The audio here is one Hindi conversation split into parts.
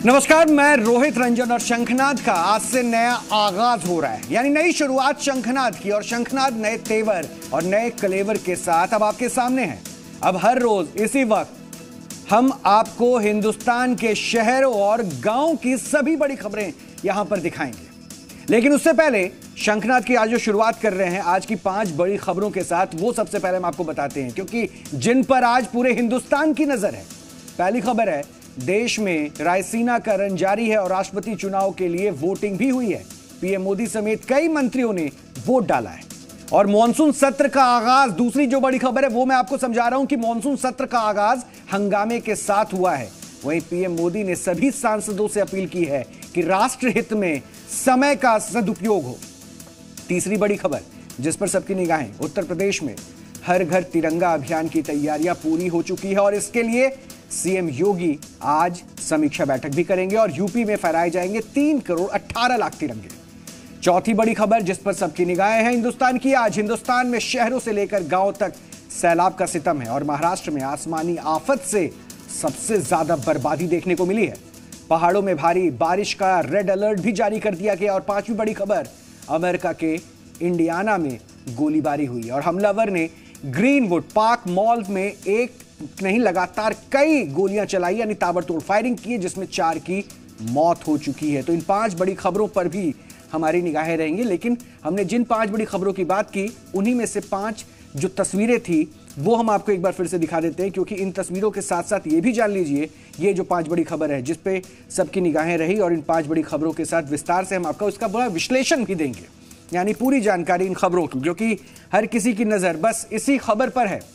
नमस्कार, मैं रोहित रंजन और शंखनाद का आज से नया आगाज हो रहा है, यानी नई शुरुआत शंखनाद की। और शंखनाद नए तेवर और नए कलेवर के साथ अब आपके सामने है। अब हर रोज इसी वक्त हम आपको हिंदुस्तान के शहरों और गांव की सभी बड़ी खबरें यहां पर दिखाएंगे। लेकिन उससे पहले शंखनाद की आज जो शुरुआत कर रहे हैं आज की 5 बड़ी खबरों के साथ, वो सबसे पहले हम आपको बताते हैं, क्योंकि जिन पर आज पूरे हिंदुस्तान की नजर है। पहली खबर है, देश में रायसीना का रन जारी है और राष्ट्रपति चुनाव के लिए वोटिंग भी हुई है। पीएम मोदी समेत कई मंत्रियों ने वोट डाला है। और मॉनसून सत्र का आगाज, दूसरी जो बड़ी खबर है वो मैं आपको समझा रहा हूं कि मॉनसून सत्र का आगाज हंगामे के साथ हुआ है। वहीं पीएम मोदी ने सभी सांसदों से अपील की है कि राष्ट्र हित में समय का सदुपयोग हो। तीसरी बड़ी खबर जिस पर सबकी निगाहें, उत्तर प्रदेश में हर घर तिरंगा अभियान की तैयारियां पूरी हो चुकी है और इसके लिए सीएम योगी आज समीक्षा बैठक भी करेंगे और यूपी में फहराए जाएंगे 3 करोड़ 18 लाख तिरंगे। चौथी बड़ी खबर जिस पर सबकी निगाहें हैं हिंदुस्तान की, आज हिंदुस्तान में शहरों से लेकर गांव तक सैलाब का सितम है और महाराष्ट्र में आसमानी आफत से सबसे ज्यादा बर्बादी देखने को मिली है। पहाड़ों में भारी बारिश का रेड अलर्ट भी जारी कर दिया गया। और पांचवी बड़ी खबर, अमेरिका के इंडियाना में गोलीबारी हुई और हमलावर ने ग्रीनवुड पार्क मॉल में एक नहीं लगातार कई गोलियां चलाई, यानी ताबड़तोड़ फायरिंग की, जिसमें 4 की मौत हो चुकी है। तो इन 5 बड़ी खबरों पर भी हमारी निगाहें रहेंगी। लेकिन हमने जिन 5 बड़ी खबरों की बात की, उन्हीं में से 5 जो तस्वीरें थी वो हम आपको एक बार फिर से दिखा देते हैं, क्योंकि इन तस्वीरों के साथ साथ ये भी जान लीजिए ये जो 5 बड़ी खबर है जिस पे सबकी निगाहें रही, और इन 5 बड़ी खबरों के साथ विस्तार से हम आपका उसका बड़ा विश्लेषण भी देंगे, यानी पूरी जानकारी इन खबरों की, क्योंकि हर किसी की नजर बस इसी खबर पर है।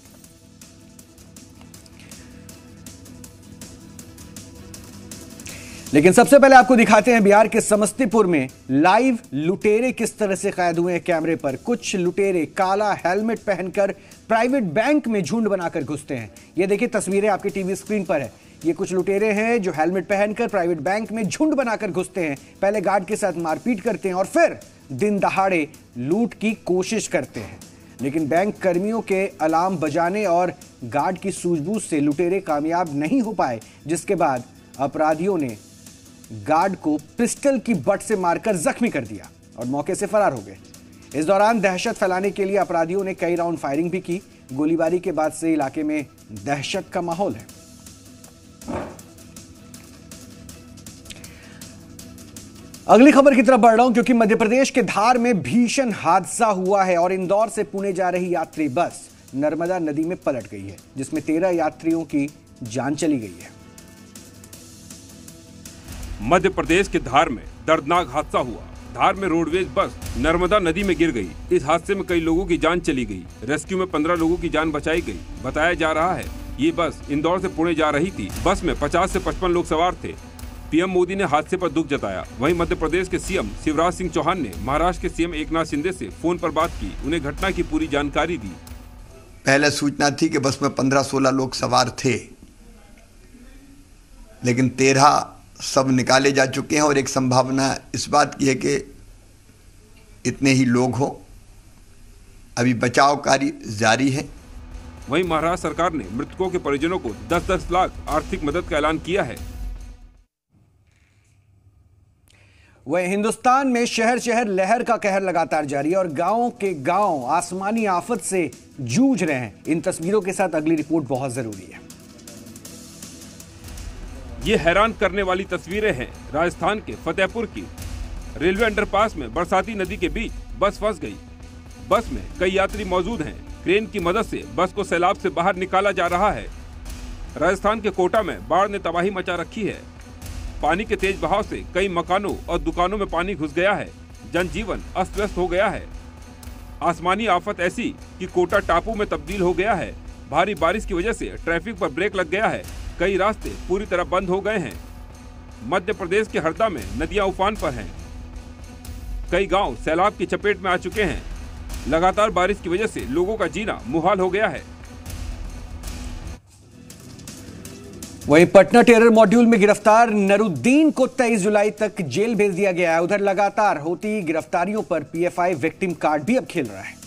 लेकिन सबसे पहले आपको दिखाते हैं बिहार के समस्तीपुर में लाइव लुटेरे किस तरह से कैद हुए हैं कैमरे पर। कुछ लुटेरे काला हेलमेट पहनकर प्राइवेट बैंक में झुंड बनाकर घुसते हैं। ये देखिए तस्वीरें आपकी टीवी स्क्रीन पर है। ये कुछ लुटेरे हैं जो हेलमेट पहनकर प्राइवेट बैंक में झुंड बनाकर घुसते हैं। पहले गार्ड के साथ मारपीट करते हैं और फिर दिन दहाड़े लूट की कोशिश करते हैं। लेकिन बैंक कर्मियों के अलार्म बजाने और गार्ड की सूझबूझ से लुटेरे कामयाब नहीं हो पाए, जिसके बाद अपराधियों ने गार्ड को पिस्टल की बट से मारकर जख्मी कर दिया और मौके से फरार हो गए। इस दौरान दहशत फैलाने के लिए अपराधियों ने कई राउंड फायरिंग भी की। गोलीबारी के बाद से इलाके में दहशत का माहौल है। अगली खबर की तरफ बढ़ रहा हूं, क्योंकि मध्य प्रदेश के धार में भीषण हादसा हुआ है और इंदौर से पुणे जा रही यात्री बस नर्मदा नदी में पलट गई है, जिसमें 13 यात्रियों की जान चली गई है। मध्य प्रदेश के धार में दर्दनाक हादसा हुआ। धार में रोडवेज बस नर्मदा नदी में गिर गई। इस हादसे में कई लोगों की जान चली गई। रेस्क्यू में 15 लोगों की जान बचाई गई। बताया जा रहा है ये बस इंदौर से पुणे जा रही थी। बस में 50 से 55 लोग सवार थे। पीएम मोदी ने हादसे पर दुख जताया। वहीं मध्य प्रदेश के सीएम शिवराज सिंह चौहान ने महाराष्ट्र के सीएम एकनाथ शिंदे से फोन पर बात की, उन्हें घटना की पूरी जानकारी दी। पहले सूचना थी कि बस में 15-16 लोग सवार थे, लेकिन 13 सब निकाले जा चुके हैं और एक संभावना इस बात की है कि इतने ही लोग हों। अभी बचाव कार्य जारी है। वहीं महाराष्ट्र सरकार ने मृतकों के परिजनों को 10-10 लाख आर्थिक मदद का ऐलान किया है। वहीं हिंदुस्तान में शहर शहर लहर का कहर लगातार जारी है और गांव के गांव आसमानी आफत से जूझ रहे हैं। इन तस्वीरों के साथ अगली रिपोर्ट बहुत जरूरी है। ये हैरान करने वाली तस्वीरें हैं राजस्थान के फतेहपुर की। रेलवे अंडरपास में बरसाती नदी के बीच बस फंस गई। बस में कई यात्री मौजूद हैं। क्रेन की मदद से बस को सैलाब से बाहर निकाला जा रहा है। राजस्थान के कोटा में बाढ़ ने तबाही मचा रखी है। पानी के तेज बहाव से कई मकानों और दुकानों में पानी घुस गया है। जनजीवन अस्त व्यस्त हो गया है। आसमानी आफत ऐसी कि कोटा टापू में तब्दील हो गया है। भारी बारिश की वजह से ट्रैफिक पर ब्रेक लग गया है। कई रास्ते पूरी तरह बंद हो गए हैं। मध्य प्रदेश के हरदा में नदियां उफान पर हैं। कई गांव सैलाब की चपेट में आ चुके हैं। लगातार बारिश की वजह से लोगों का जीना मुहाल हो गया है। वहीं पटना टेरर मॉड्यूल में गिरफ्तार नरुद्दीन को 23 जुलाई तक जेल भेज दिया गया है। उधर लगातार होती गिरफ्तारियों पर पीएफआई विक्टिम कार्ड भी अब खेल रहा है।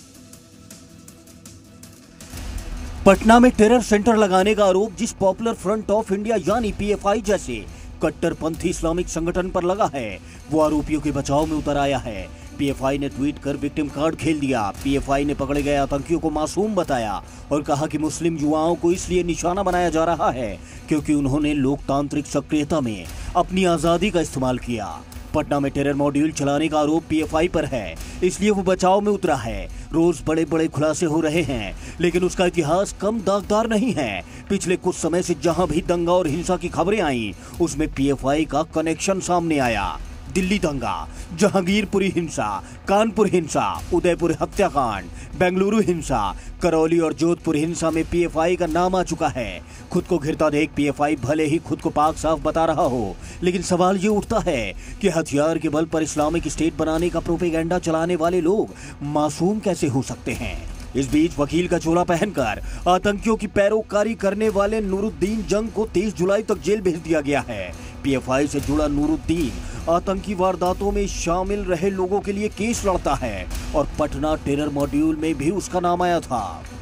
पटना में टेरर सेंटर लगाने का आरोप जिस Popular Front of India PFI पीएफआई जैसे कट्टरपंथी इस्लामिक संगठन पर लगा है, वो आरोपियों के बचाव में उतर आया है। पीएफआई ने ट्वीट कर विक्टिम कार्ड खेल दिया। पीएफआई ने पकड़े गए आतंकियों को मासूम बताया और कहा कि मुस्लिम युवाओं को इसलिए निशाना बनाया जा रहा है क्योंकि उन्होंने लोकतांत्रिक सक्रियता में अपनी आजादी का इस्तेमाल किया। पटना में टेरर मॉड्यूल चलाने का आरोप पीएफआई पर है, इसलिए वो बचाव में उतरा है। रोज बड़े बड़े खुलासे हो रहे हैं, लेकिन उसका इतिहास कम दागदार नहीं है। पिछले कुछ समय से जहां भी दंगा और हिंसा की खबरें आई, उसमें पीएफआई का कनेक्शन सामने आया। दिल्ली दंगा, जहांगीरपुरी हिंसा, कानपुर हिंसा, उदयपुर हत्याकांड, बेंगलुरु हिंसा, करौली और जोधपुर हिंसा में पीएफआई का नाम आ चुका है। खुद को घिरता देख पीएफआई भले ही खुद को पाक साफ बता रहा हो, लेकिन सवाल ये उठता है कि हथियार के बल पर इस्लामिक स्टेट बनाने का प्रोपेगेंडा चलाने वाले लोग मासूम कैसे हो सकते हैं। इस बीच वकील का चोला पहनकर आतंकियों की पैरोकारी करने वाले नूरुद्दीन जंग को 30 जुलाई तक जेल भेज दिया गया है। पीएफआई से जुड़ा नूरुद्दीन आतंकी वारदातों में शामिल रहे लोगों के लिए केस लड़ता है और पटना टेरर मॉड्यूल में भी उसका नाम आया था।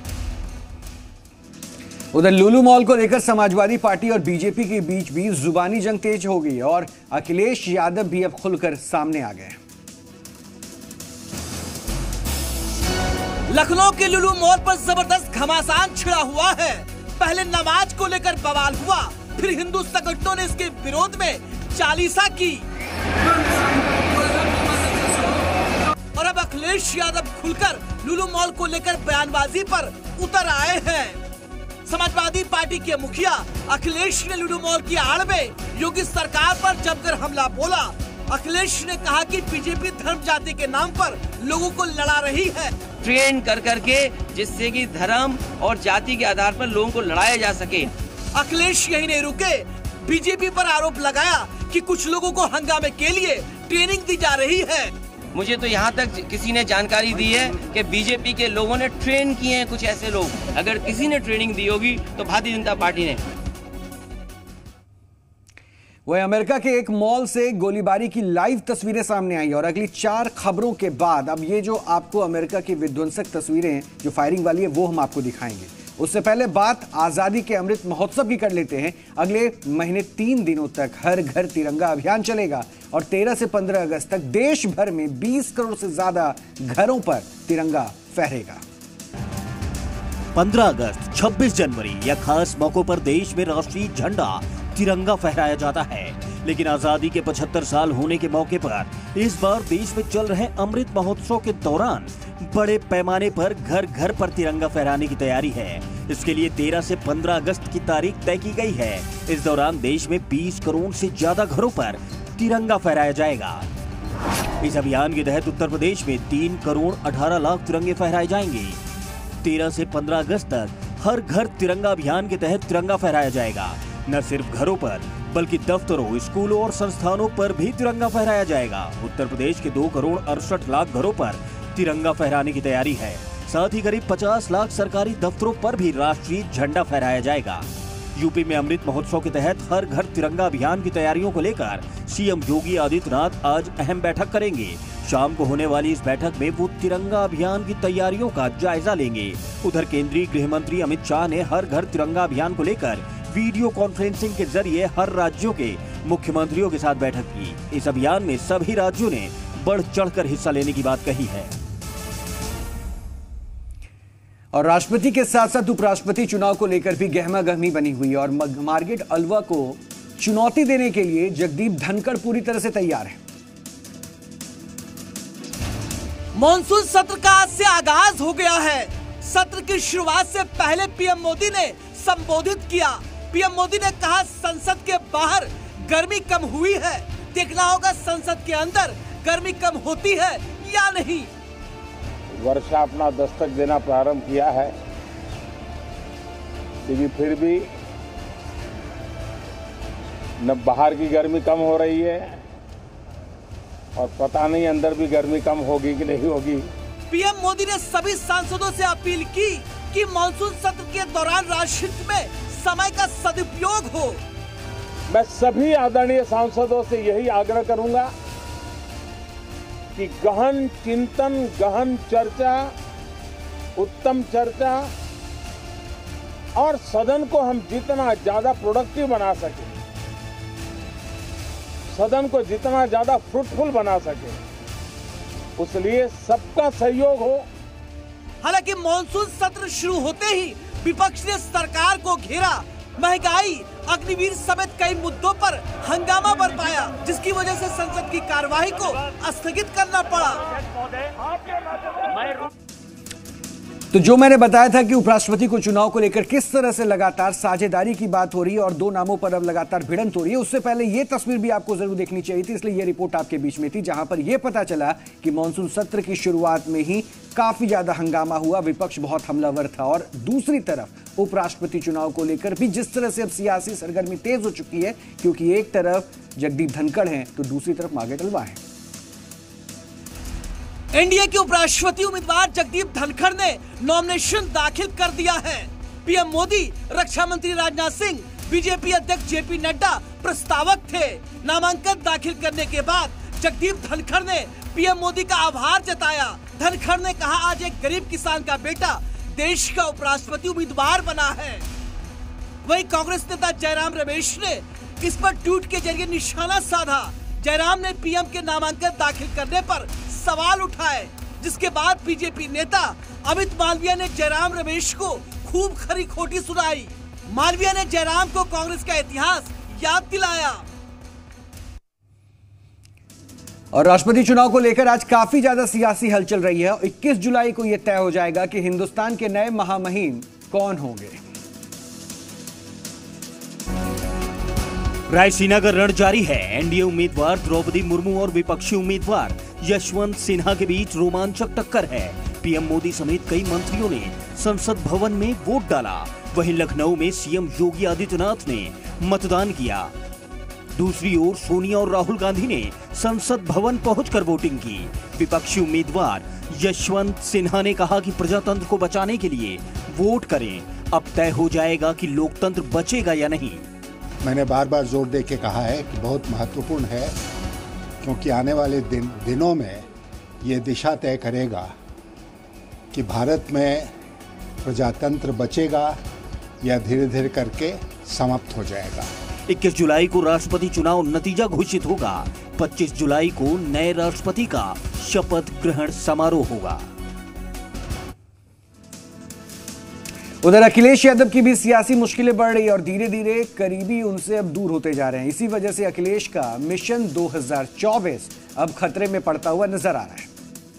उधर लुलु मॉल को लेकर समाजवादी पार्टी और बीजेपी के बीच भी जुबानी जंग तेज हो गई और अखिलेश यादव भी अब खुलकर सामने आ गए। लखनऊ के लुलु मॉल पर जबरदस्त घमासान छिड़ा हुआ है। पहले नमाज को लेकर बवाल हुआ, फिर हिंदू संगठनों ने इसके विरोध में चालीसा की और अब अखिलेश यादव खुलकर लुलु मॉल को लेकर बयानबाजी पर उतर आए हैं। समाजवादी पार्टी के मुखिया अखिलेश ने लुलु मॉल की आड़ में योगी सरकार पर जमकर हमला बोला। अखिलेश ने कहा कि बीजेपी धर्म जाति के नाम पर लोगों को लड़ा रही है, ट्रेन कर करके, जिससे कि धर्म और जाति के आधार पर लोगों को लड़ाया जा सके। अखिलेश यही नहीं रुके, बीजेपी पर आरोप लगाया कि कुछ लोगों को हंगामे के लिए ट्रेनिंग दी जा रही है। मुझे तो यहाँ तक किसी ने जानकारी दी है कि बीजेपी के लोगों ने ट्रेन किए हैं कुछ ऐसे लोग। अगर किसी ने ट्रेनिंग दी होगी तो भारतीय जनता पार्टी ने। वह अमेरिका के एक मॉल से गोलीबारी की लाइव तस्वीरें सामने आई और अगली 4 खबरों के बाद अब ये जो आपको अमेरिका की विध्वंसक तस्वीरें जो फायरिंग वाली है वो हम आपको दिखाएंगे। उससे पहले बात आजादी के अमृत महोत्सव की कर लेते हैं। अगले महीने 3 दिनों तक हर घर तिरंगा अभियान चलेगा और 13 से 15 अगस्त तक देश भर में 20 करोड़ से ज्यादा घरों पर तिरंगा फहरेगा। 15 अगस्त, 26 जनवरी या खास मौकों पर देश में राष्ट्रीय झंडा तिरंगा फहराया जाता है, लेकिन आजादी के 75 साल होने के मौके पर इस बार देश में चल रहे अमृत महोत्सव के दौरान बड़े पैमाने पर घर घर पर तिरंगा फहराने की तैयारी है। इसके लिए 13 से 15 अगस्त की तारीख तय की गई है। इस दौरान देश में 20 करोड़ से ज्यादा घरों पर तिरंगा फहराया जाएगा। इस अभियान के तहत उत्तर प्रदेश में 3 करोड़ 18 लाख तिरंगे फहराए जाएंगे। 13 से 15 अगस्त तक हर घर तिरंगा अभियान के तहत तिरंगा फहराया जाएगा। न सिर्फ घरों पर बल्कि दफ्तरों, स्कूलों और संस्थानों पर भी तिरंगा फहराया जाएगा। उत्तर प्रदेश के 2 करोड़ 68 लाख घरों पर तिरंगा फहराने की तैयारी है। साथ ही करीब 50 लाख सरकारी दफ्तरों पर भी राष्ट्रीय झंडा फहराया जाएगा। यूपी में अमृत महोत्सव के तहत हर घर तिरंगा अभियान की तैयारियों को लेकर सीएम योगी आदित्यनाथ आज अहम बैठक करेंगे। शाम को होने वाली इस बैठक में वो तिरंगा अभियान की तैयारियों का जायजा लेंगे। उधर केंद्रीय गृह मंत्री अमित शाह ने हर घर तिरंगा अभियान को लेकर वीडियो कॉन्फ्रेंसिंग के जरिए हर राज्यों के मुख्यमंत्रियों के साथ बैठक की। इस अभियान में सभी राज्यों ने बढ़ चढ़कर हिस्सा लेने की बात कही है। और राष्ट्रपति के साथ साथ उपराष्ट्रपति चुनाव को लेकर भी गहमागहमी बनी हुई और मार्गेट अलवा को चुनौती देने के लिए जगदीप धनखड़ पूरी तरह से तैयार है। मॉनसून सत्र का आज से आगाज हो गया है। सत्र की शुरुआत से पहले पीएम मोदी ने संबोधित किया। पीएम मोदी ने कहा संसद के बाहर गर्मी कम हुई है, देखना होगा संसद के अंदर गर्मी कम होती है या नहीं। वर्षा अपना दस्तक देना प्रारंभ किया है, लेकिन फिर भी न बाहर की गर्मी कम हो रही है और पता नहीं अंदर भी गर्मी कम होगी कि नहीं होगी। पीएम मोदी ने सभी सांसदों से अपील की कि मानसून सत्र के दौरान राष्ट्रहित में समय का सदुपयोग हो। मैं सभी आदरणीय सांसदों से यही आग्रह करूंगा कि गहन चिंतन, गहन चर्चा, उत्तम चर्चा और सदन को हम जितना ज्यादा प्रोडक्टिव बना सके सदन को जितना ज्यादा फ्रूटफुल बना सके, उसलिए सबका सहयोग हो। हालांकि मॉनसून सत्र शुरू होते ही विपक्ष ने सरकार को घेरा, महंगाई, अग्निवीर समेत कई मुद्दों पर हंगामा बरपाया, जिसकी वजह से संसद की कार्यवाही को स्थगित करना पड़ा। तो जो मैंने बताया था कि उपराष्ट्रपति को चुनाव को लेकर किस तरह से लगातार साझेदारी की बात हो रही है और दो नामों पर अब लगातार भिड़ंत हो रही है, उससे पहले यह तस्वीर भी आपको जरूर देखनी चाहिए थी, इसलिए यह रिपोर्ट आपके बीच में थी, जहां पर यह पता चला कि मॉनसून सत्र की शुरुआत में ही काफी ज्यादा हंगामा हुआ, विपक्ष बहुत हमलावर था और दूसरी तरफ उपराष्ट्रपति चुनाव को लेकर भी जिस तरह से अब सियासी सरगर्मी तेज हो चुकी है, क्योंकि एक तरफ जगदीप धनखड़ हैं तो दूसरी तरफ मांगे टलवा है। एनडीए के उपराष्ट्रपति उम्मीदवार जगदीप धनखड़ ने नॉमिनेशन दाखिल कर दिया है। पीएम मोदी, रक्षा मंत्री राजनाथ सिंह, बीजेपी अध्यक्ष जेपी नड्डा प्रस्तावक थे। नामांकन दाखिल करने के बाद जगदीप धनखड़ ने पीएम मोदी का आभार जताया। धनखड़ ने कहा, आज एक गरीब किसान का बेटा देश का उपराष्ट्रपति उम्मीदवार बना है। वहीं कांग्रेस नेता जयराम रमेश ने इस पर ट्वीट के जरिए निशाना साधा। जयराम ने पीएम के नामांकन दाखिल करने पर सवाल उठाए, जिसके बाद बीजेपी नेता अमित मालवीय ने जयराम रमेश को खूब खरी खोटी सुनाई। मालवीय ने जयराम को कांग्रेस का इतिहास याद दिलाया। और राष्ट्रपति चुनाव को लेकर आज काफी ज्यादा सियासी हलचल रही है। 21 जुलाई को यह तय हो जाएगा कि हिंदुस्तान के नए महामहिम कौन होंगे। रायसीना का रण जारी है। एनडीए उम्मीदवार द्रौपदी मुर्मू और विपक्षी उम्मीदवार यशवंत सिन्हा के बीच रोमांचक टक्कर है। पीएम मोदी समेत कई मंत्रियों ने संसद भवन में वोट डाला। वहीं लखनऊ में सीएम योगी आदित्यनाथ ने मतदान किया। दूसरी ओर सोनिया और राहुल गांधी ने संसद भवन पहुंचकर वोटिंग की। विपक्षी उम्मीदवार यशवंत सिन्हा ने कहा कि प्रजातंत्र को बचाने के लिए वोट करें। अब तय हो जाएगा कि लोकतंत्र बचेगा या नहीं। मैंने बार बार जोर दे के कहा है कि बहुत महत्वपूर्ण है, क्योंकि आने वाले दिनों में ये दिशा तय करेगा कि भारत में प्रजातंत्र बचेगा या धीरे धीरे करके समाप्त हो जाएगा। 21 जुलाई को राष्ट्रपति चुनाव नतीजा घोषित होगा। 25 जुलाई को नए राष्ट्रपति का शपथ ग्रहण समारोह होगा। उधर अखिलेश यादव की भी सियासी मुश्किलें बढ़ रही और धीरे धीरे करीबी उनसे अब दूर होते जा रहे हैं। इसी वजह से अखिलेश का मिशन 2024 अब खतरे में पड़ता हुआ नजर आ रहा है।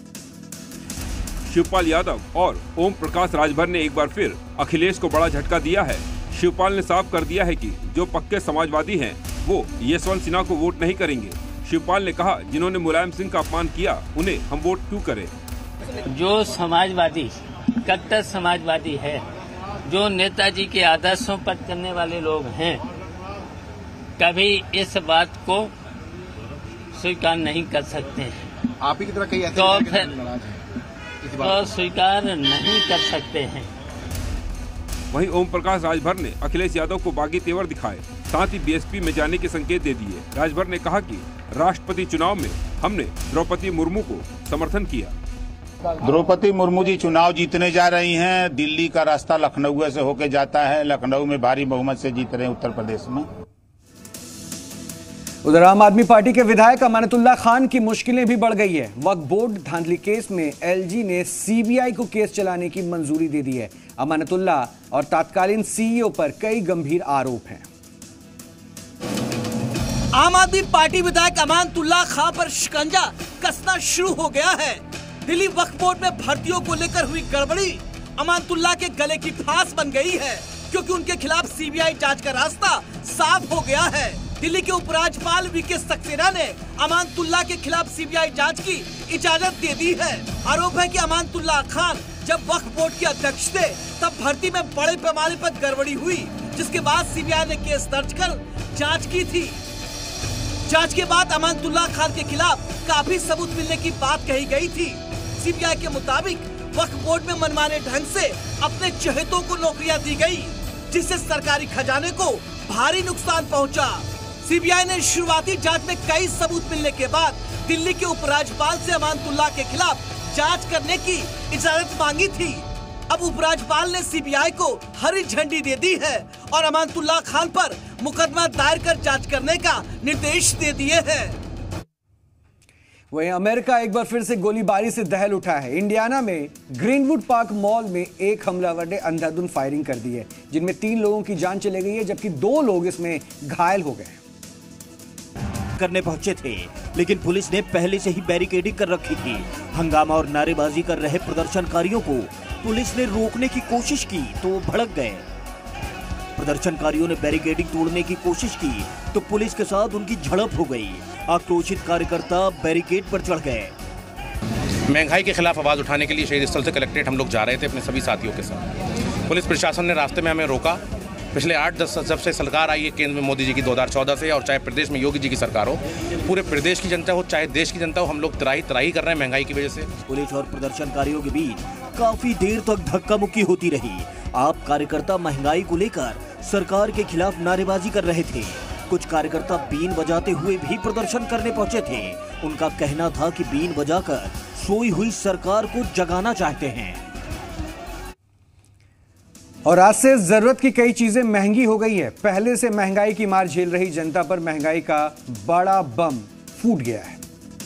शिवपाल यादव और ओम प्रकाश राजभर ने एक बार फिर अखिलेश को बड़ा झटका दिया है। शिवपाल ने साफ कर दिया है कि जो पक्के समाजवादी हैं वो यशवंत सिन्हा को वोट नहीं करेंगे। शिवपाल ने कहा, जिन्होंने मुलायम सिंह का अपमान किया उन्हें हम वोट क्यों करें। जो समाजवादी, कट्टर समाजवादी है, जो नेताजी के आदर्शों पर चलने वाले लोग हैं, कभी इस बात को स्वीकार नहीं कर सकते हैं। आप ही की तरह कई ऐसे तो स्वीकार नहीं कर सकते हैं। वहीं ओम प्रकाश राजभर ने अखिलेश यादव को बागी तेवर दिखाए, साथ ही बीएसपी में जाने के संकेत दे दिए। राजभर ने कहा कि राष्ट्रपति चुनाव में हमने द्रौपदी मुर्मू को समर्थन किया। द्रौपदी मुर्मू जी चुनाव जीतने जा रही हैं। दिल्ली का रास्ता लखनऊ से होकर जाता है। लखनऊ में भारी बहुमत से जीत रहे हैं उत्तर प्रदेश में। उधर आम आदमी पार्टी के विधायक अमानतुल्लाह खान की मुश्किलें भी बढ़ गई है। वक्फ बोर्ड धांधली केस में एलजी ने सीबीआई को केस चलाने की मंजूरी दे दी है। अमानतुल्लाह और तत्कालीन सीईओ पर कई गंभीर आरोप हैं। आम आदमी पार्टी विधायक अमानतुल्लाह खान पर शिकंजा कसना शुरू हो गया है। दिल्ली वक्फ बोर्ड में भर्तियों को लेकर हुई गड़बड़ी अमानतुल्लाह के गले की फांस बन गई है, क्योंकि उनके खिलाफ सीबीआई जांच का रास्ता साफ हो गया है। दिल्ली के उपराज्यपाल वीके सक्सेना ने अमानतुल्लाह के खिलाफ सीबीआई जांच की इजाजत दे दी है। आरोप है कि अमानतुल्लाह खान जब वक्फ बोर्ड के अध्यक्ष थे तब भर्ती में बड़े पैमाने पर गड़बड़ी हुई, जिसके बाद सीबीआई ने केस दर्ज कर जांच की थी। जांच के बाद अमानतुल्लाह खान के खिलाफ काफी सबूत मिलने की बात कही गई थी। सीबीआई के मुताबिक वक्फ बोर्ड में मनमाने ढंग से अपने चहेतों को नौकरियां दी गई, जिससे सरकारी खजाने को भारी नुकसान पहुंचा। सीबीआई ने शुरुआती जांच में कई सबूत मिलने के बाद दिल्ली के उपराज्यपाल से अमानतुल्लाह के खिलाफ जांच करने की इजाजत मांगी थी। अब उपराज्यपाल ने सीबीआई को हरी झंडी दे दी है और अमानतुल्लाह खान पर मुकदमा दायर कर जांच करने का निर्देश दे दिए हैं। वहीं अमेरिका एक बार फिर से गोलीबारी से दहल उठा है। इंडियाना में ग्रीनवुड पार्क मॉल में एक हमलावर ने अंधाधुंध फायरिंग कर दी है, जिनमें 3 लोगों की जान चली गई है, जबकि 2 लोग इसमें घायल हो गए करने पहुंचे थे, लेकिन पुलिस ने पहले से ही बैरिकेडिंग कर रखी थी। हंगामा और नारेबाजी कर रहे प्रदर्शनकारियों को पुलिस ने रोकने की कोशिश की तो वो भड़क गए। प्रदर्शनकारियों ने बैरिकेडिंग तोड़ने की कोशिश की तो पुलिस के साथ उनकी झड़प हो गई। आक्रोशित कार्यकर्ता बैरिकेड पर चढ़ गए। महंगाई के खिलाफ आवाज उठाने के लिए शहीद स्थल से कलेक्ट्रेट हम लोग जा रहे थे अपने सभी साथियों के साथ। पुलिस प्रशासन ने रास्ते में हमें रोका। पिछले 8-10 जब से सरकार आई है केंद्र में मोदी जी की 2014 से, और चाहे प्रदेश में योगी जी की सरकार हो, पूरे प्रदेश की जनता हो चाहे देश की जनता हो, हम लोग त्राही कर रहे हैं महंगाई की वजह से। पुलिस और प्रदर्शनकारियों के बीच काफी देर तक धक्का मुक्की होती रही। आप कार्यकर्ता महंगाई को लेकर सरकार के खिलाफ नारेबाजी कर रहे थे। कुछ कार्यकर्ता बीन बजाते हुए भी प्रदर्शन करने पहुंचे थे। उनका कहना था कि बीन बजाकर सोई हुई सरकार को जगाना चाहते हैं। और आज से जरूरत की कई चीजें महंगी हो गई है। पहले से महंगाई की मार झेल रही जनता पर महंगाई का बड़ा बम फूट गया है।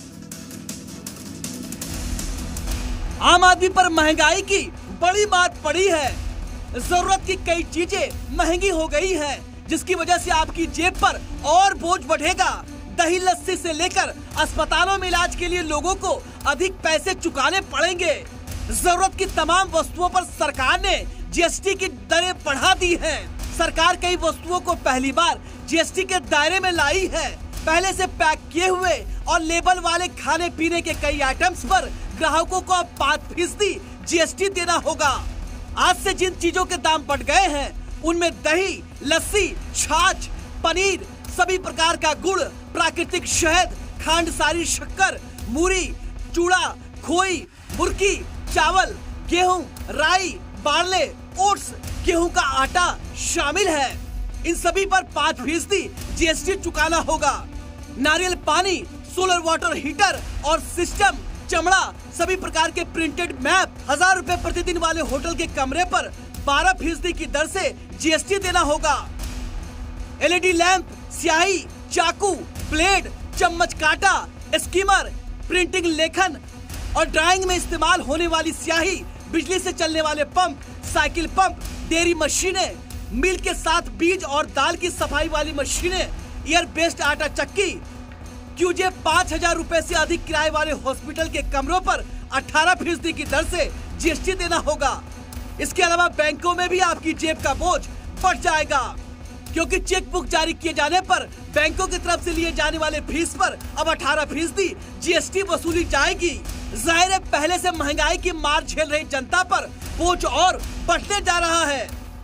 आम आदमी पर महंगाई की बड़ी मार पड़ी है। जरूरत की कई चीजें महंगी हो गई हैं, जिसकी वजह से आपकी जेब पर और बोझ बढ़ेगा। दही लस्सी से लेकर अस्पतालों में इलाज के लिए लोगों को अधिक पैसे चुकाने पड़ेंगे। जरूरत की तमाम वस्तुओं पर सरकार ने जीएसटी की दरें बढ़ा दी हैं। सरकार कई वस्तुओं को पहली बार जीएसटी के दायरे में लाई है। पहले से पैक किए हुए और लेबल वाले खाने पीने के कई आइटम्स पर ग्राहकों को अब 5% जीएसटी देना होगा। आज से जिन चीजों के दाम बढ़ गए हैं उनमें दही, लस्सी, छाछ, पनीर, सभी प्रकार का गुड़, प्राकृतिक शहद, खांडसारी शक्कर, मूरी, चूड़ा, खोई, मुर्की, चावल, गेहूं, राई, बार्ले, ओट्स, गेहूं का आटा शामिल है। इन सभी पर 5% जीएसटी चुकाना होगा। नारियल पानी, सोलर वाटर हीटर और सिस्टम, चमड़ा, सभी प्रकार के प्रिंटेड मैप, 1000 रुपए प्रतिदिन वाले होटल के कमरे पर 12% की दर से जीएसटी देना होगा। एलईडी लैंप, स्याही, चाकू, ब्लेड, चम्मच काटा, स्कीमर, प्रिंटिंग लेखन और ड्राइंग में इस्तेमाल होने वाली स्याही, बिजली से चलने वाले पंप, साइकिल पंप, डेयरी मशीनें, मिल के साथ बीज और दाल की सफाई वाली मशीनें, एयर बेस्ड आटा चक्की, क्यूजे 5000 रुपए से अधिक किराए वाले हॉस्पिटल के कमरों पर 18% की दर से जीएसटी देना होगा। इसके अलावा बैंकों में भी आपकी जेब का बोझ बढ़ जाएगा, क्योंकि चेक बुक जारी किए जाने पर बैंकों की तरफ से लिए जाने वाले फीस पर अब 18% जीएसटी वसूली जाएगी। जाहिर है पहले से महंगाई की मार झेल रही जनता पर बोझ और बढ़ने जा रहा है।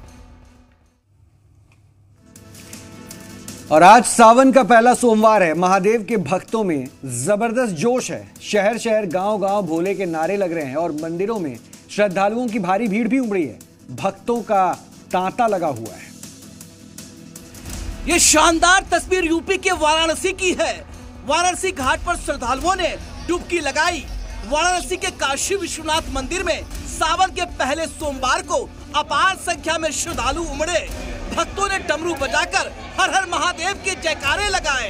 और आज सावन का पहला सोमवार है। महादेव के भक्तों में जबरदस्त जोश है। शहर शहर गांव गांव भोले के नारे लग रहे हैं और मंदिरों में श्रद्धालुओं की भारी भीड़ भी उमड़ी है। भक्तों का तांता लगा हुआ है। ये शानदार तस्वीर यूपी के वाराणसी की है। वाराणसी घाट पर श्रद्धालुओं ने डुबकी लगाई। वाराणसी के काशी विश्वनाथ मंदिर में सावन के पहले सोमवार को अपार संख्या में श्रद्धालु उमड़े। भक्तों ने डमरू बजाकर हर हर महादेव के जयकारे लगाए।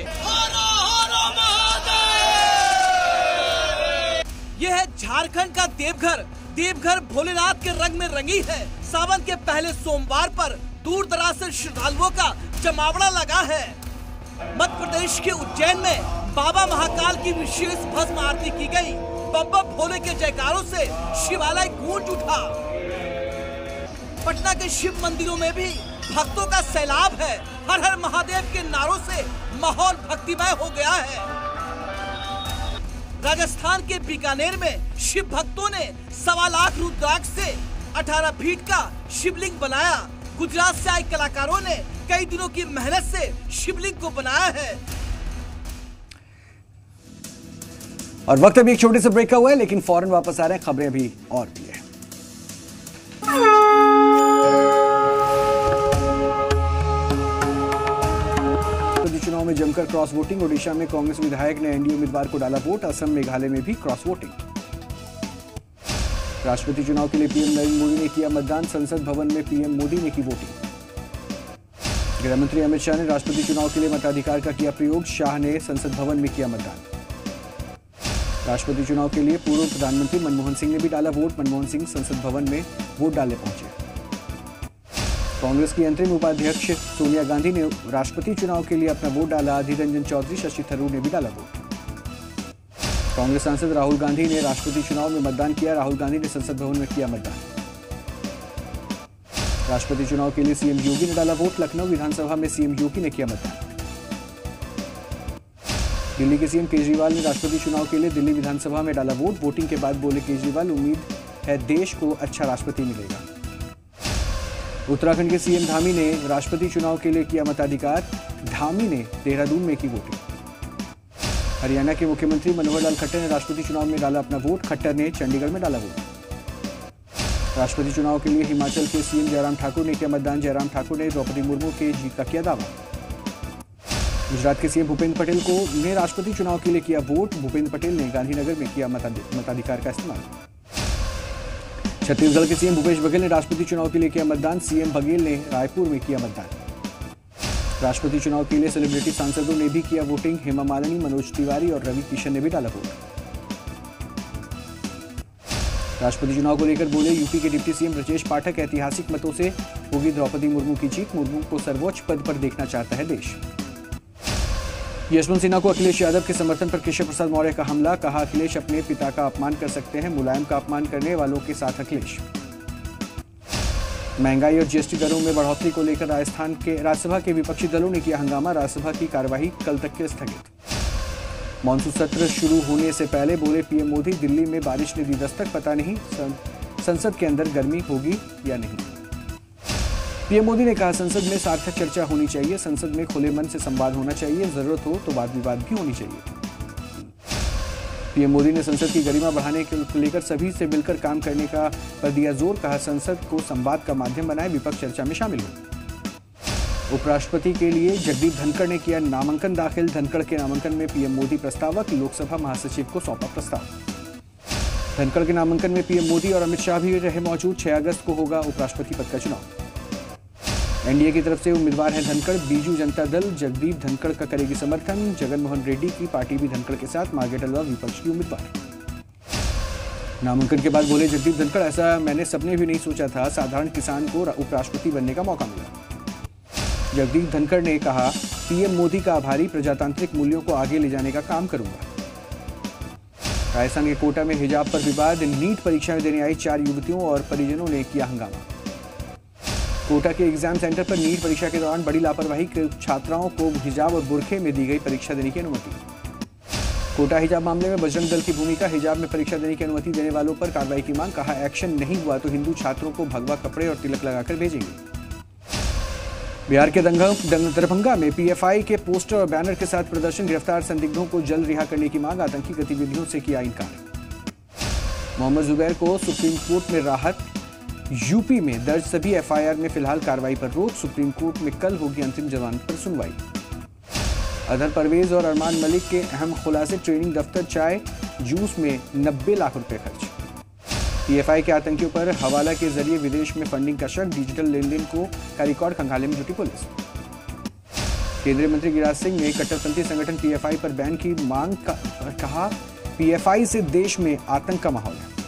यह है झारखंड का देवघर। देवघर भोलेनाथ के रंग में रंगी है। सावन के पहले सोमवार पर दूर दराज से श्रद्धालुओं का जमावड़ा लगा है। मध्य प्रदेश के उज्जैन में बाबा महाकाल की विशेष भस्म आरती की गई। बब्बा भोले के जयकारों से शिवालय गूंज उठा। पटना के शिव मंदिरों में भी भक्तों का सैलाब है। हर हर महादेव के नारों से माहौल भक्तिमय हो गया है। राजस्थान के बीकानेर में शिव भक्तों ने 1.25 लाख रुद्राक्ष से 18 फीट का शिवलिंग बनाया। गुजरात से आए कलाकारों ने कई दिनों की मेहनत से शिवलिंग को बनाया है। और वक्त अभी एक छोटे से ब्रेक का हुआ है, लेकिन फौरन वापस आ रहे हैं। खबरें अभी और भी है। चुनाव में जमकर क्रॉस वोटिंग। ओडिशा में कांग्रेस विधायक ने एनडीए उम्मीदवार को डाला वोट। असम, मेघालय में भी क्रॉस वोटिंग। राष्ट्रपति चुनाव के लिए पीएम नरेंद्र मोदी ने किया मतदान। संसद भवन में पीएम मोदी ने की वोटिंग। गृह मंत्री अमित शाह ने राष्ट्रपति चुनाव के लिए मताधिकार का किया प्रयोग। शाह ने संसद भवन में किया मतदान। राष्ट्रपति चुनाव के लिए पूर्व प्रधानमंत्री मनमोहन सिंह ने भी डाला वोट। मनमोहन सिंह संसद भवन में वोट डालने पहुंचे। कांग्रेस की अंतरिम उपाध्यक्ष सोनिया गांधी ने राष्ट्रपति चुनाव के लिए अपना वोट डाला। अधीर रंजन चौधरी, शशि थरूर ने भी डाला वोट। कांग्रेस सांसद राहुल गांधी ने राष्ट्रपति चुनाव में मतदान किया। राहुल गांधी ने संसद भवन में किया मतदान। राष्ट्रपति चुनाव के लिए सीएम योगी ने डाला वोट। लखनऊ विधानसभा में सीएम योगी ने किया मतदान। दिल्ली के सीएम केजरीवाल ने राष्ट्रपति चुनाव के लिए दिल्ली विधानसभा में डाला वोट। वोटिंग के बाद बोले केजरीवाल, उम्मीद है देश को अच्छा राष्ट्रपति मिलेगा। उत्तराखंड के सीएम धामी ने राष्ट्रपति चुनाव के लिए किया मताधिकार। धामी ने देहरादून में की वोटिंग। हरियाणा के मुख्यमंत्री मनोहर लाल खट्टर ने राष्ट्रपति चुनाव में डाला अपना वोट। खट्टर ने चंडीगढ़ में डाला वोट। राष्ट्रपति चुनाव के लिए हिमाचल के सीएम जयराम ठाकुर ने किया मतदान। जयराम ठाकुर ने द्रौपदी मुर्मू के जीत का किया दावा। गुजरात के सीएम भूपेंद्र पटेल ने राष्ट्रपति चुनाव के लिए किया वोट। भूपेंद्र पटेल ने गांधीनगर में किया मताधिकार का इस्तेमाल। छत्तीसगढ़ के सीएम भूपेश बघेल ने राष्ट्रपति चुनाव के लिए किया मतदान। सीएम बघेल ने रायपुर में किया मतदान। राष्ट्रपति चुनाव के लिए सेलिब्रिटी सांसदों ने भी किया वोटिंग। हेमा मालिनी, मनोज तिवारी और रवि किशन ने भी डाला वोट। राष्ट्रपति चुनाव को लेकर बोले यूपी के डिप्टी सीएम ब्रजेश पाठक, ऐतिहासिक मतों से होगी द्रौपदी मुर्मू की जीत। मुर्मू को सर्वोच्च पद पर देखना चाहता है देश। यशवंत सिन्हा को अखिलेश यादव के समर्थन पर केशव प्रसाद मौर्य का हमला। कहा, अखिलेश अपने पिता का अपमान कर सकते हैं, मुलायम का अपमान करने वालों के साथ अखिलेश। महंगाई और जीएसटी दरों में बढ़ोतरी को लेकर राजस्थान के राज्यसभा के विपक्षी दलों ने किया हंगामा। राज्यसभा की कार्यवाही कल तक के लिए स्थगित। मॉनसून सत्र शुरू होने से पहले बोले पीएम मोदी, दिल्ली में बारिश ने दी दस्तक, पता नहीं संसद के अंदर गर्मी होगी या नहीं। पीएम मोदी ने कहा, संसद में सार्थक चर्चा होनी चाहिए, संसद में खुले मन से संवाद होना चाहिए, जरूरत हो तो वाद विवाद भी होनी चाहिए। पीएम मोदी ने संसद की गरिमा बढ़ाने को लेकर सभी से मिलकर काम करने का पर दिया जोर। कहा, संसद को संवाद का माध्यम बनाए, विपक्ष चर्चा में शामिल हो। उपराष्ट्रपति के लिए जगदीप धनखड़ ने किया नामांकन दाखिल। धनखड़ के नामांकन में पीएम मोदी प्रस्तावक, लोकसभा महासचिव को सौंपा प्रस्ताव। धनखड़ के नामांकन में पीएम मोदी और अमित शाह भी रहे मौजूद। 6 अगस्त को होगा उपराष्ट्रपति पद का चुनाव। एनडीए की तरफ से उम्मीदवार है धनखड़। बीजू जनता दल जगदीप धनखड़ का करेगी समर्थन। जगनमोहन रेड्डी की पार्टी भी धनखड़ के साथ। मार्गेट हलवा विपक्ष की उम्मीदवार। नामांकन के बाद बोले जगदीप धनखड़, ऐसा मैंने सपने भी नहीं सोचा था, साधारण किसान को उपराष्ट्रपति बनने का मौका मिला। जगदीप धनखड़ ने कहा, पीएम मोदी का आभारी, प्रजातांत्रिक मूल्यों को आगे ले जाने का काम करूंगा। राजस्थान के कोटा में हिजाब पर विवाद। नीट परीक्षा देने आई 4 युवतियों और परिजनों ने किया हंगामा। कोटा के एग्जाम सेंटर पर नीट परीक्षा के दौरान बड़ी लापरवाही के छात्राओं को हिजाब और बुर्खे में दी गई परीक्षा देने की अनुमति। कोटा हिजाब मामले में बजरंग दल की भूमिका। हिजाब में परीक्षा देने की अनुमति देने वालों पर कार्रवाई की मांग। कहा, एक्शन नहीं हुआ तो हिंदू छात्रों को भगवा कपड़े और तिलक लगाकर भेजेंगे। बिहार के दरभंगा में पीएफआई के पोस्टर और बैनर के साथ प्रदर्शन। गिरफ्तार संदिग्धों को जल्द रिहा करने की मांग। आतंकी गतिविधियों से किया इनकार। मोहम्मद जुबैर को सुप्रीम कोर्ट में राहत। यूपी में दर्ज सभी एफआईआर में फिलहाल कार्रवाई पर रोक। सुप्रीम कोर्ट में कल होगी अंतिम जमानत पर सुनवाई। अदर परवेज और अरमान मलिक के अहम खुलासे। ट्रेनिंग दफ्तर चाय जूस में 90 लाख रुपए खर्च। पीएफआई के आतंकियों पर हवाला के जरिए विदेश में फंडिंग का शक। डिजिटल लेन देन को का रिकॉर्ड खंगालने में जुटी पुलिस। केंद्रीय मंत्री गिरिराज सिंह ने कट्टरपंथी संगठन पीएफआई पर बैन की मांग। कहा, पीएफआई से देश में आतंक का माहौल है।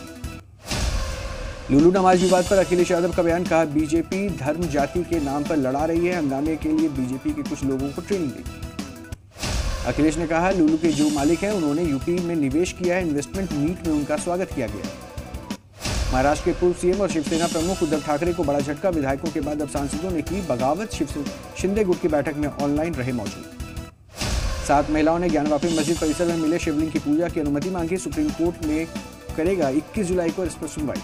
लुलू नमाज विवाद पर अखिलेश यादव का बयान। कहा, बीजेपी धर्म जाति के नाम पर लड़ा रही है। हंगामे के लिए बीजेपी के कुछ लोगों को ट्रेनिंग दी। अखिलेश ने कहा, लुलू के जो मालिक हैं उन्होंने यूपी में निवेश किया है। इन्वेस्टमेंट मीट में उनका स्वागत किया गया। महाराष्ट्र के पूर्व सीएम और शिवसेना प्रमुख उद्धव ठाकरे को बड़ा झटका। विधायकों के बाद अब सांसदों ने की बगावत। शिंदे गुट की बैठक में ऑनलाइन रहे मौजूद। 7 महिलाओं ने ज्ञानवापी मस्जिद परिसर में मिले शिवलिंग की पूजा की अनुमति मांगी। सुप्रीम कोर्ट में करेगा 21 जुलाई को इस पर सुनवाई।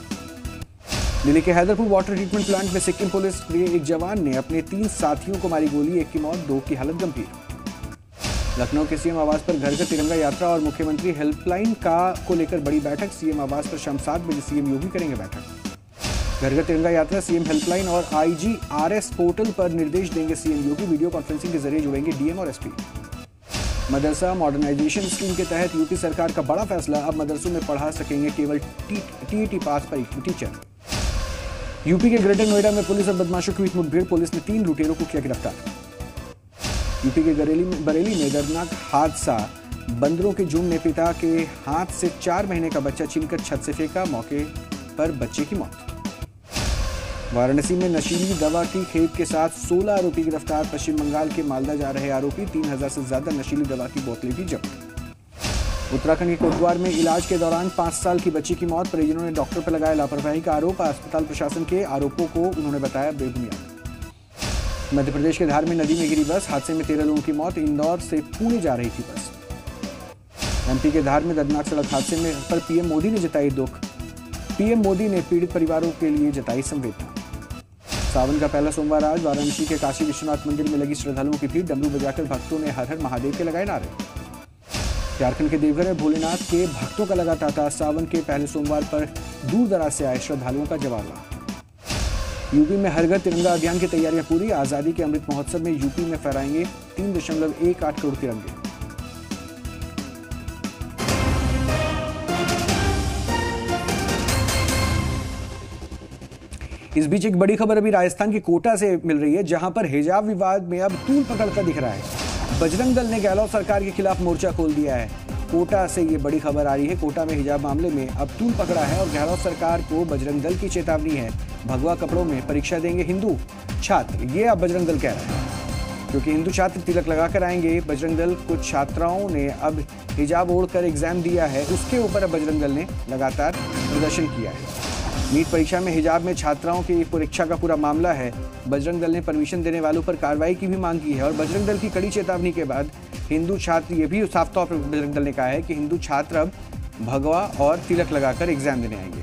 दिल्ली के हैदरपुर वाटर ट्रीटमेंट प्लांट में सिक्किम पुलिस के एक जवान ने अपने 3 साथियों को मारी गोली। 1 की मौत, 2 की हालत गंभीर। लखनऊ के सीएम आवास पर घर घर तिरंगा यात्रा और मुख्यमंत्री हेल्पलाइन को लेकर बड़ी बैठक। सीएम आवास पर शाम 7 बजे सीएम योगी करेंगे बैठक। घर घर तिरंगा यात्रा, सीएम हेल्पलाइन और IGRS पोर्टल पर निर्देश देंगे सीएम योगी। वीडियो कॉन्फ्रेंसिंग के जरिए जुड़ेंगे डीएम और एसपी। मदरसा मॉडर्नाइजेशन स्कीम के तहत यूपी सरकार का बड़ा फैसला। अब मदरसों में पढ़ा सकेंगे केवल टीईटी पास पर टीचर। यूपी के ग्रेटर नोएडा में पुलिस और बदमाशों की हुई मुठभेड़, पुलिस ने 3 लुटेरों को किया गिरफ्तार। यूपी के बरेली में दर्दनाक हादसा, बंदरों के झुंड ने पिता के हाथ से 4 महीने का बच्चा छीनकर छत से फेंका, मौके पर बच्चे की मौत। वाराणसी में नशीली दवा की खेप के साथ 16 आरोपी गिरफ्तार, पश्चिम बंगाल के मालदा जा रहे आरोपी, 3000 से ज्यादा नशीली दवा की बोतलें भी जब्त। उत्तराखंड के कोटद्वार में इलाज के दौरान 5 साल की बच्ची की मौत, परिजनों ने डॉक्टर पर लगाया लापरवाही का आरोप, अस्पताल प्रशासन के आरोपों को उन्होंने बताया बेबुनियाद। मध्य प्रदेश के धार में नदी में गिरी बस, हादसे में 13 लोगों की मौत, इंदौर से पुणे जा रही थी बस। एमपी के धार में दर्दनाक सड़क हादसे में पर पीएम मोदी ने जताई दुख, पीएम मोदी ने पीड़ित परिवारों के लिए जताई संवेदना। सावन का पहला सोमवार आज, वाराणसी के काशी विश्वनाथ मंदिर में लगी श्रद्धालुओं की भीड़, डमरू बजाकर भक्तों ने हर हर महादेव के लगाए नारे। झारखंड के देवघर में भोलेनाथ के भक्तों का लगा तांता, सावन के पहले सोमवार पर दूर दराज से आए श्रद्धालुओं का जमावड़ा। यूपी में हर घर तिरंगा अभियान की तैयारियां पूरी, आजादी के अमृत महोत्सव में यूपी में फहराएंगे 3.18 करोड़ तिरंगे। इस बीच एक बड़ी खबर अभी राजस्थान की कोटा से मिल रही है, जहां पर हिजाब विवाद में अब तूल पकड़ता दिख रहा है। बजरंग दल ने गहलोत सरकार के खिलाफ मोर्चा खोल दिया है। कोटा से ये बड़ी खबर आ रही है, कोटा में हिजाब मामले में अब तूल पकड़ा है और गहलोत सरकार को बजरंग दल की चेतावनी है। भगवा कपड़ों में परीक्षा देंगे हिंदू छात्र, ये अब बजरंग दल कह रहा है, क्योंकि हिंदू छात्र तिलक लगाकर आएंगे। बजरंग दल कुछ छात्राओं ने अब हिजाब ओढ़कर एग्जाम दिया है, उसके ऊपर अब बजरंग दल ने लगातार प्रदर्शन किया है। नीट परीक्षा में हिजाब में छात्राओं की परीक्षा का पूरा मामला है। बजरंग दल ने परमिशन देने वालों पर कार्रवाई की भी मांग की है और बजरंग दल की कड़ी चेतावनी के बाद हिंदू छात्र, ये भी साफ तौर पर बजरंग दल ने कहा है कि हिंदू छात्र अब भगवा और तिलक लगाकर एग्जाम देने आएंगे।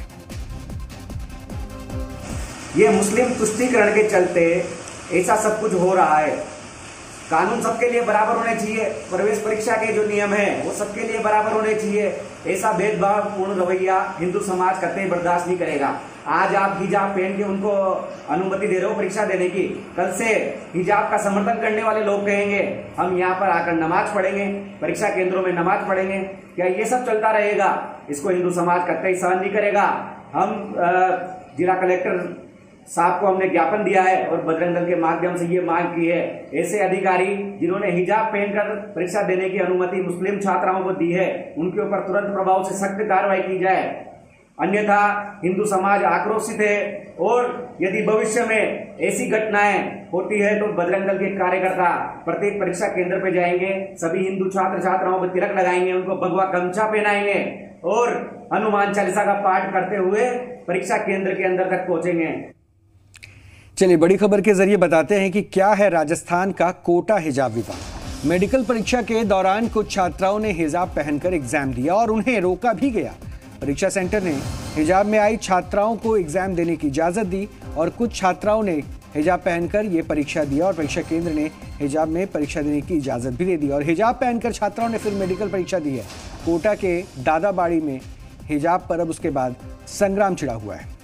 ये मुस्लिम तुष्टीकरण के चलते ऐसा सब कुछ हो रहा है। कानून सबके लिए बराबर होने चाहिए, प्रवेश परीक्षा के जो नियम है वो सबके लिए बराबर होने चाहिए। ऐसा भेदभावपूर्ण रवैया हिंदू समाज कतई बर्दाश्त नहीं करेगा। आज आप हिजाब पहन के उनको अनुमति दे रहे हो परीक्षा देने की, कल से हिजाब का समर्थन करने वाले लोग कहेंगे हम यहाँ पर आकर नमाज पढ़ेंगे, परीक्षा केंद्रों में नमाज पढ़ेंगे। क्या ये सब चलता रहेगा? इसको हिंदू समाज कतई सहन नहीं करेगा। हम जिला कलेक्टर साहब को हमने ज्ञापन दिया है और बजरंग दल के माध्यम से ये मांग की है, ऐसे अधिकारी जिन्होंने हिजाब पहनकर परीक्षा देने की अनुमति मुस्लिम छात्राओं को दी है, उनके ऊपर तुरंत प्रभाव से सख्त कार्रवाई की जाए, अन्यथा हिंदू समाज आक्रोशित है। और यदि भविष्य में ऐसी घटनाएं होती है तो बजरंग दल के कार्यकर्ता प्रत्येक परीक्षा केंद्र पे जाएंगे, सभी हिंदू छात्र छात्राओं को तिलक लगाएंगे, उनको भगवा गमछा पहनाएंगे और हनुमान चालीसा का पाठ करते हुए परीक्षा केंद्र के अंदर तक पहुंचेंगे। चलिए बड़ी खबर के जरिए बताते हैं कि क्या है राजस्थान का कोटा हिजाब विवाद। मेडिकल परीक्षा के दौरान कुछ छात्राओं ने हिजाब पहनकर एग्जाम दिया और उन्हें रोका भी गया। परीक्षा सेंटर ने हिजाब में आई छात्राओं को एग्जाम देने की इजाजत दी और कुछ छात्राओं ने हिजाब पहनकर ये परीक्षा दिया और परीक्षा केंद्र ने हिजाब में परीक्षा देने की इजाजत भी दे दी और हिजाब पहनकर छात्राओं ने फिर मेडिकल परीक्षा दी है। कोटा के दादाबाड़ी में हिजाब पर अब उसके बाद संग्राम छिड़ा हुआ है।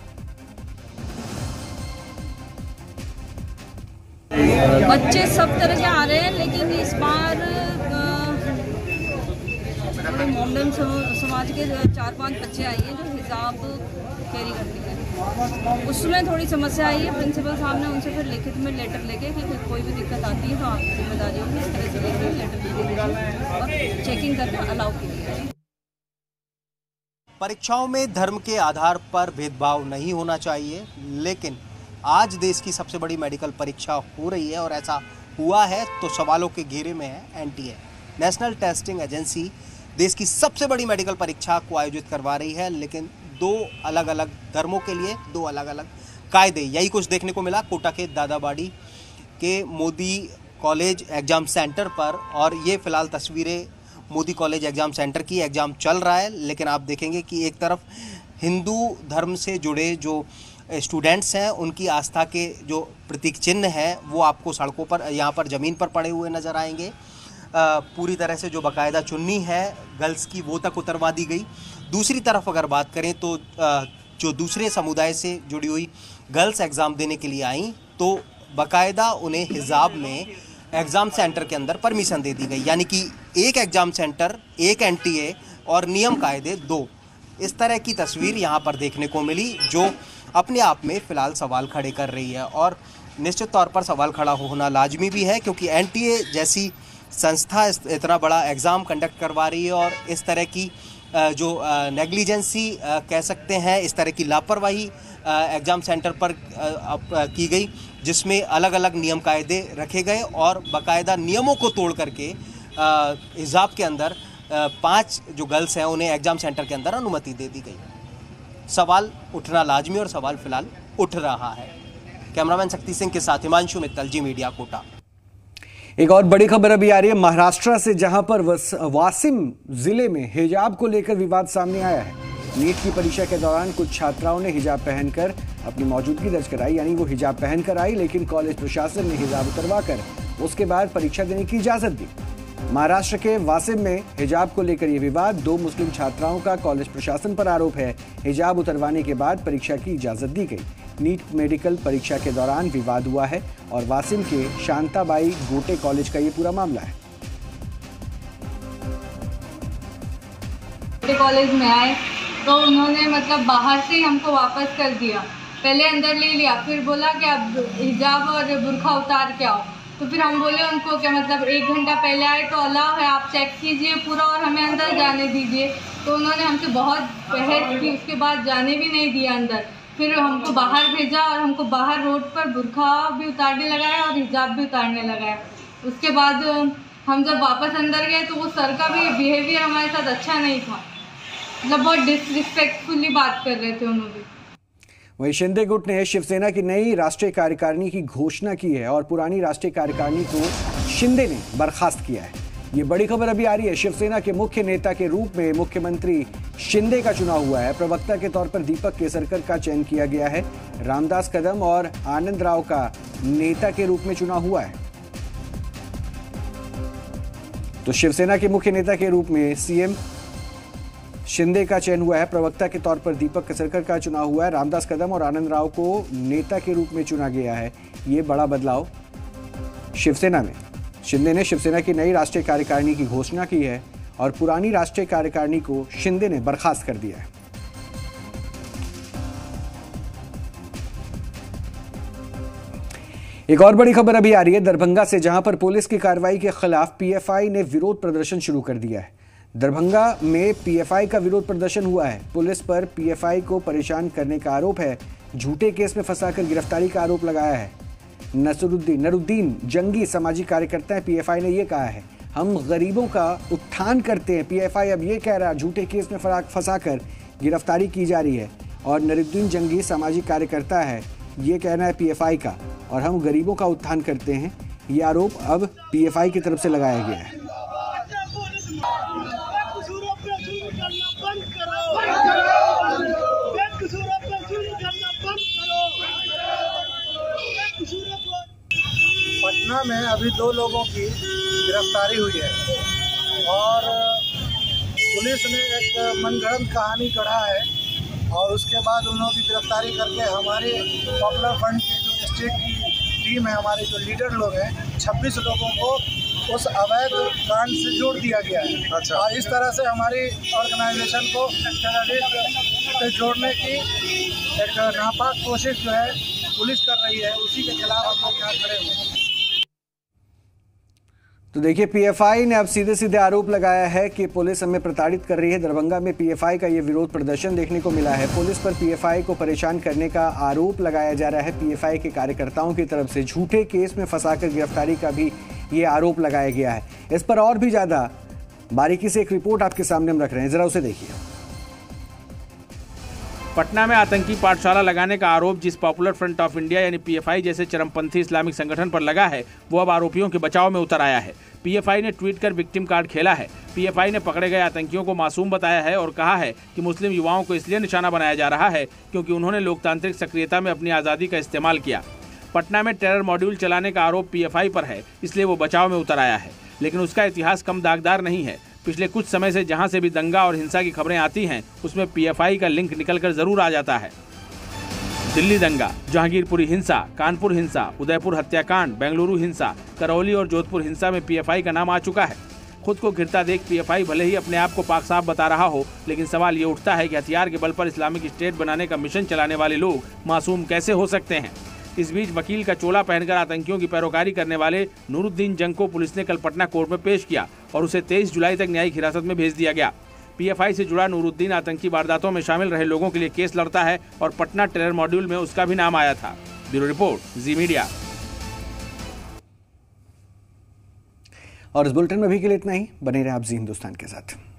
बच्चे सब तरह के आ रहे हैं, लेकिन इस बार मोमडन समाज के 4-5 बच्चे आए हैं जो हिजाब कैरी करते हैं। उसमें थोड़ी समस्या आई है। प्रिंसिपल साहब ने उनसे फिर लिखित में लेटर लेके कि कोई भी दिक्कत आती है तो आपकी जिम्मेदारी होगी, इस तरह से लेकर लेटर और चेकिंग करना अलाउ कीजिए। परीक्षाओं में धर्म के आधार पर भेदभाव नहीं होना चाहिए, लेकिन आज देश की सबसे बड़ी मेडिकल परीक्षा हो रही है और ऐसा हुआ है तो सवालों के घेरे में है एनटीए। नेशनल टेस्टिंग एजेंसी देश की सबसे बड़ी मेडिकल परीक्षा को आयोजित करवा रही है, लेकिन 2 अलग अलग धर्मों के लिए 2 अलग अलग कायदे। यही कुछ देखने को मिला कोटा के दादाबाड़ी के मोदी कॉलेज एग्ज़ाम सेंटर पर। और ये फ़िलहाल तस्वीरें मोदी कॉलेज एग्ज़ाम सेंटर की। एग्ज़ाम चल रहा है, लेकिन आप देखेंगे कि एक तरफ हिंदू धर्म से जुड़े जो स्टूडेंट्स हैं उनकी आस्था के जो प्रतीक चिन्ह हैं वो आपको सड़कों पर, यहाँ पर ज़मीन पर पड़े हुए नज़र आएंगे। पूरी तरह से जो बाकायदा चुन्नी है गर्ल्स की वो तक उतरवा दी गई। दूसरी तरफ अगर बात करें तो जो दूसरे समुदाय से जुड़ी हुई गर्ल्स एग्ज़ाम देने के लिए आई तो बाकायदा उन्हें हिजाब में एग्ज़ाम सेंटर के अंदर परमिशन दे दी गई, यानी कि एक एग्ज़ाम सेंटर, एक एनटीए और नियम कायदे 2। इस तरह की तस्वीर यहाँ पर देखने को मिली। जो अपने आप में फ़िलहाल सवाल खड़े कर रही है। और निश्चित तौर पर सवाल खड़ा होना लाजमी भी है, क्योंकि NTA जैसी संस्था इतना बड़ा एग्ज़ाम कंडक्ट करवा रही है और इस तरह की जो नेग्लिजेंसी कह सकते हैं, इस तरह की लापरवाही एग्ज़ाम सेंटर पर की गई, जिसमें अलग अलग नियम कायदे रखे गए और बाकायदा नियमों को तोड़ करके हिजाब के अंदर 5 जो गर्ल्स हैं उन्हें एग्ज़ाम सेंटर के अंदर अनुमति दे दी गई। सवाल उठना लाजमी और सवाल फिलहाल उठ रहा है। कैमरामैन शक्ति सिंह के साथ हिमांशु मित्तल, जी मीडिया, कोटा। एक और बड़ी खबर अभी आ रही है महाराष्ट्र से, जहां पर वासिम जिले में हिजाब को लेकर विवाद सामने आया है। नीट की परीक्षा के दौरान कुछ छात्राओं ने हिजाब पहनकर अपनी मौजूदगी दर्ज कराई, यानी वो हिजाब पहनकर आई, लेकिन कॉलेज प्रशासन ने हिजाब उतरवाकर उसके बाद परीक्षा देने की इजाजत दी। महाराष्ट्र के वासिम में हिजाब को लेकर यह विवाद, 2 मुस्लिम छात्राओं का कॉलेज प्रशासन पर आरोप है। हिजाब उतरवाने के बाद परीक्षा की इजाजत दी गई। नीट मेडिकल परीक्षा के दौरान विवाद हुआ है और वासिम के शांताबाई गोटे कॉलेज का ये पूरा मामला है। कॉलेज में आए तो उन्होंने मतलब बाहर से ही हमको वापस कर दिया। पहले अंदर ले लिया, फिर बोला कि अब हिजाब और बुर्खा उतार के आओ। तो फिर हम बोले उनको क्या मतलब 1 घंटा पहले आए तो अलाउ है, आप चेक कीजिए पूरा और हमें अंदर जाने दीजिए। तो उन्होंने हमसे बहुत बहस की, उसके बाद जाने भी नहीं दिया अंदर। फिर हमको बाहर भेजा और हमको बाहर रोड पर बुर्खा भी उतारने लगाया और हिजाब भी उतारने लगाया। उसके बाद हम जब वापस अंदर गए तो वो सर का भी बिहेवियर हमारे साथ अच्छा नहीं था, मतलब बहुत डिसरिस्पेक्टफुली बात कर रहे थे उन्होंने। वहीं शिंदे गुट ने शिवसेना की नई राष्ट्रीय कार्यकारिणी की घोषणा की है और पुरानी राष्ट्रीय कार्यकारिणी को शिंदे ने बर्खास्त किया है। ये बड़ी खबर अभी आ रही है। शिवसेना के मुख्य नेता के रूप में मुख्यमंत्री शिंदे का चुनाव हुआ है। प्रवक्ता के तौर पर दीपक केसरकर का चयन किया गया है। रामदास कदम और आनंद राव का नेता के रूप में चुनाव हुआ है। तो शिवसेना के मुख्य नेता के रूप में सीएम शिंदे का चयन हुआ है। प्रवक्ता के तौर पर दीपक केसरकर का चुनाव हुआ है। रामदास कदम और आनंद राव को नेता के रूप में चुना गया है। ये बड़ा बदलाव शिवसेना में। शिंदे ने शिवसेना की नई राष्ट्रीय कार्यकारिणी की घोषणा की है और पुरानी राष्ट्रीय कार्यकारिणी को शिंदे ने बर्खास्त कर दिया है। एक और बड़ी खबर अभी आ रही है दरभंगा से, जहां पर पुलिस की कार्रवाई के खिलाफ पीएफआई ने विरोध प्रदर्शन शुरू कर दिया है। दरभंगा में पीएफआई का विरोध प्रदर्शन हुआ है। पुलिस पर पीएफआई को परेशान करने का आरोप है। झूठे केस में फंसाकर गिरफ्तारी का आरोप लगाया है। नरुद्दीन जंगी सामाजिक कार्यकर्ता है। पीएफआई ने यह कहा है, हम गरीबों का उत्थान करते हैं। पीएफआई अब ये कह रहा है झूठे केस में फंसाकर गिरफ्तारी की जा रही है और नरुद्दीन जंगी सामाजिक कार्यकर्ता है, ये कहना है पीएफआई का, और हम गरीबों का उत्थान करते हैं। ये आरोप अब पीएफआई की तरफ से लगाया गया है। पटना में अभी 2 लोगों की गिरफ्तारी हुई है और पुलिस ने एक मनगढ़ंत कहानी गढ़ा है और उसके बाद उन लोगों की गिरफ्तारी करके हमारे पॉपुलर फ्रंट के जो स्टेट की टीम है, हमारे जो लीडर लोग हैं, 26 लोगों को उस अवैध कांड से जोड़ दिया गया है। अच्छा। और इस तरह से हमारी ऑर्गेनाइजेशन को टेररिस्ट से जोड़ने की एक नापाक कोशिश जो है पुलिस कर रही है, उसी के खिलाफ हम लोग यहाँ खड़े हुए हैं। तो देखिए, पीएफआई ने अब सीधे सीधे आरोप लगाया है कि पुलिस हमें प्रताड़ित कर रही है। दरभंगा में पीएफआई का ये विरोध प्रदर्शन देखने को मिला है। पुलिस पर पीएफआई को परेशान करने का आरोप लगाया जा रहा है। पीएफआई के कार्यकर्ताओं की तरफ से झूठे केस में फंसाकर गिरफ्तारी का भी ये आरोप लगाया गया है। इस पर और भी ज्यादा बारीकी से एक रिपोर्ट आपके सामने हम रख रहे हैं, जरा उसे देखिए। पटना में आतंकी पाठशाला लगाने का आरोप जिस Popular Front of India PFI पीएफआई जैसे चरमपंथी इस्लामिक संगठन पर लगा है, वो अब आरोपियों के बचाव में उतर आया है। पीएफआई ने ट्वीट कर विक्टिम कार्ड खेला है। पीएफआई ने पकड़े गए आतंकियों को मासूम बताया है और कहा है कि मुस्लिम युवाओं को इसलिए निशाना बनाया जा रहा है क्योंकि उन्होंने लोकतांत्रिक सक्रियता में अपनी आज़ादी का इस्तेमाल किया। पटना में टेरर मॉड्यूल चलाने का आरोप पीएफआई पर है, इसलिए वो बचाव में उतर आया है। लेकिन उसका इतिहास कम दागदार नहीं है। पिछले कुछ समय से जहां से भी दंगा और हिंसा की खबरें आती हैं, उसमें पीएफआई का लिंक निकलकर जरूर आ जाता है। दिल्ली दंगा, जहांगीरपुरी हिंसा, कानपुर हिंसा, उदयपुर हत्याकांड, बेंगलुरु हिंसा, करौली और जोधपुर हिंसा में पीएफआई का नाम आ चुका है। खुद को घिरता देख पीएफआई भले ही अपने आप को पाक साफ बता रहा हो, लेकिन सवाल ये उठता है कि हथियार के बल पर इस्लामिक स्टेट बनाने का मिशन चलाने वाले लोग मासूम कैसे हो सकते हैं। इस बीच वकील का चोला पहनकर आतंकियों की पैरोकारी करने वाले नूरुद्दीन जंग को पुलिस ने कल पटना कोर्ट में पेश किया और उसे 23 जुलाई तक न्यायिक हिरासत में भेज दिया गया। पीएफआई से जुड़ा नूरुद्दीन आतंकी वारदातों में शामिल रहे लोगों के लिए केस लड़ता है और पटना टेरर मॉड्यूल में उसका भी नाम आया था। Bureau report, Zee Media. और इस बुलेटिन में भी के लिए इतना ही। बने रहे आप जी हिंदुस्तान के साथ।